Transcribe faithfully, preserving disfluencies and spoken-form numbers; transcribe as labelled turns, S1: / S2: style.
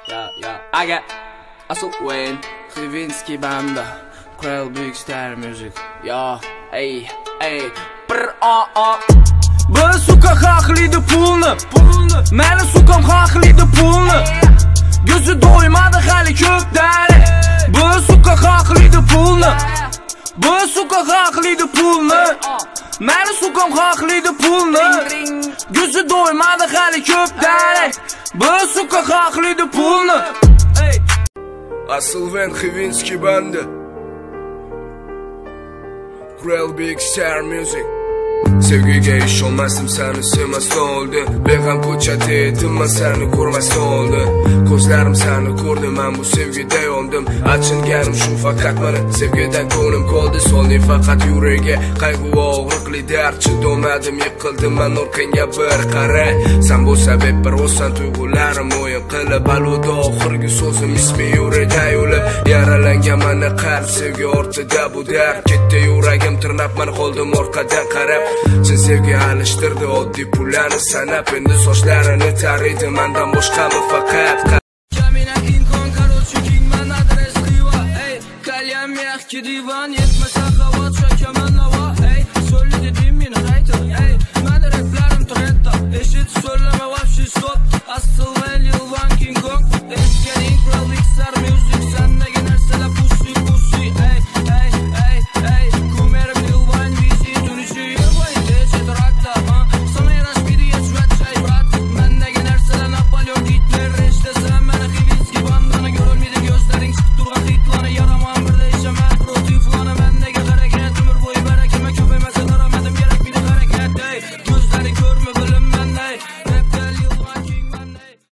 S1: Ja, ja, aga. Alltså, Wayne.
S2: Xivinski banda. Quell Big Star Music.
S1: Ja, ey, ey. Brr, a, a.
S2: Bir suka haqlıydı pulni. Meni sukam haqlıydı pulni. Gözü doymadı hali köpdani. Bir suka haqlıydı pulni. Bir suka haqlıydı pulni. Meni sukam haqlıydı pulni. Gözü doymadı hali köpdani. Bir suka haqlıydı pulni.
S3: Asıl ben Xivinski banda. Quell Big Star Music. Sevgiga ish olmasdim, seni sevmasdan oldi. Beg'am ko'chada edim, men seni ko'rmasdan oldi. Ko'zlarim seni ko'rdi, men bu sevgida yondim. Achinganim shu faqat meni sevgida ko'nglim qoldi. Solding faqat yuragiga qayg'u og'riqli dard. Chidomadim, yiqildim men orqangga bir qara. Sen bu sabab bir o'san tuyg'ularim o'yin qilib, aluda oxirgi so'zim ismi yurakda yo'lib. Yaralangan meni qalb sevgi ortida bu dard. Ketdi yuragim tirnab, men qoldim orqada qarab. Sen sevgi alishtirdi oddiy pullarni sanab. Endi sochlarini taraydi mendan boshqami faqat.
S2: Jamina inkon короче kingman adres qiva. Ey, kalyam yaxki divan yetmasa qavat shakaman navo. Ey, so'lli dedim meni qaytar. Ey, meni raplarim trendda. Eshit so'llama вообще stop.